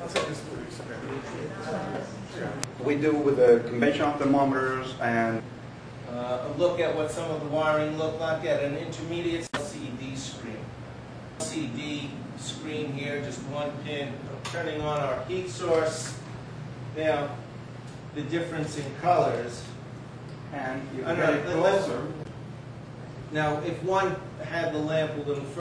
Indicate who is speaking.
Speaker 1: We do with the conventional thermometers and
Speaker 2: a look at what some of the wiring looked like at an intermediate LCD screen. LCD screen here, just one pin, turning on our heat source. Now, the difference in colors.
Speaker 1: you get it closer.
Speaker 2: Now, if one had the lamp a little further,